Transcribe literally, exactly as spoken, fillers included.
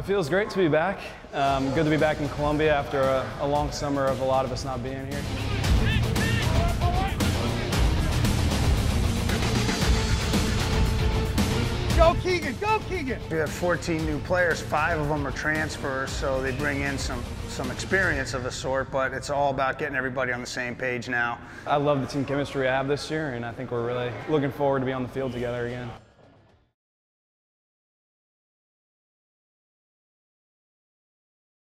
feels great to be back. Um, good to be back in Columbia after a, a long summer of a lot of us not being here. Go Keegan, go Keegan! We have fourteen new players, five of them are transfers, so they bring in some, some experience of a sort, but it's all about getting everybody on the same page now. I love the team chemistry I have this year, and I think we're really looking forward to be on the field together again.